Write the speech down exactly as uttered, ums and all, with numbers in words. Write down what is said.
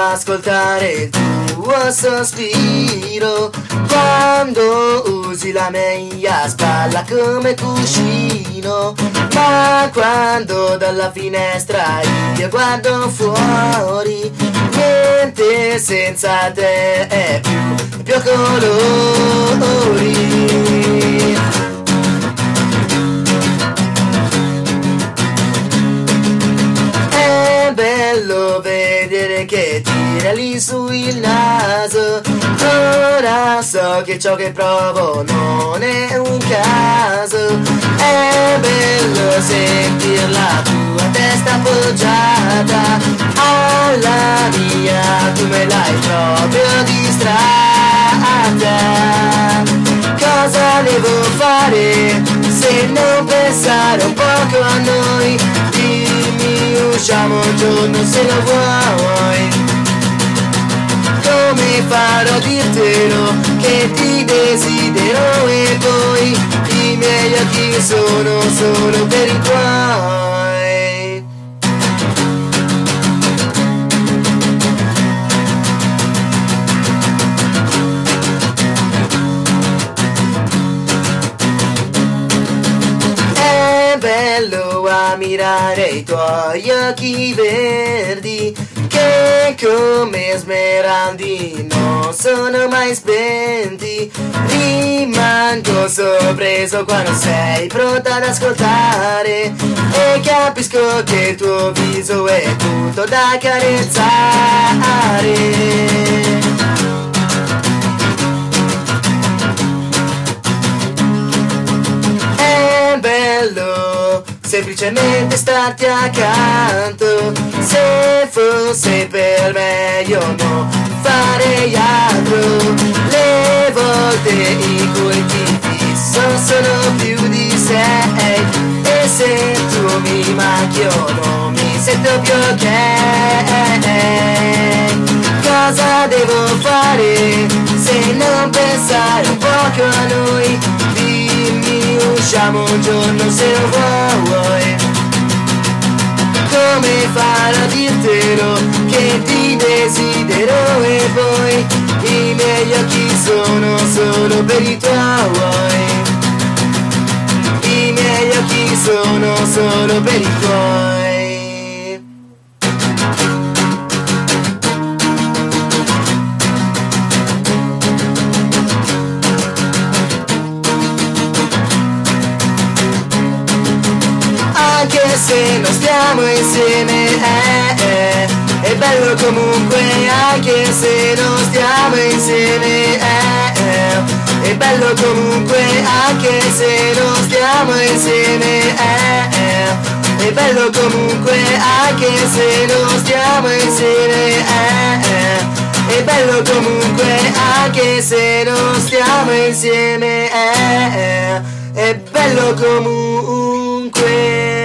ascoltare il tuo sospiro quando usi la mia spalla come cuscino. Ma quando dalla finestra io guardo fuori, niente senza te è più, più colori. È bello vedere che tira lì sul naso. Ora so che ciò che provo non è un caso. È bello sentir la tua testa appoggiata alla mia, tu me l'hai proprio distratta. Cosa devo fare se non pensare un poco a noi? Dimmi, usciamo un giorno se lo vuoi. Come farò a dirtelo che ti desidero e poi i miei occhi sono solo per i tuoi. È bello ammirare i tuoi occhi verdi che come smeraldi non sono mai spenti. Rimango sorpreso quando sei pronta ad ascoltare e capisco che il tuo viso è tutto da carezzare. È bello semplicemente starti accanto. Se fosse per me io non farei altro. Le volte in cui ti fisso sono più di sei e se tu mi manchi io non mi sento più ok. Cosa devo fare se non pensare un poco a noi? Dimmi, usciamo un giorno se lo vuoi. Come farò a dirtelo che ti desidero e poi i miei occhi sono solo per i tuoi. I miei occhi sono solo per i tuoi. Anche se non stiamo insieme eh, eh, è bello comunque. Anche se non stiamo insieme eh, eh, è bello comunque. Anche se non stiamo insieme eh, eh, è bello comunque. Anche se non stiamo insieme eh, eh, è bello comunque. Anche se non stiamo insieme eh, eh, è bello comunque.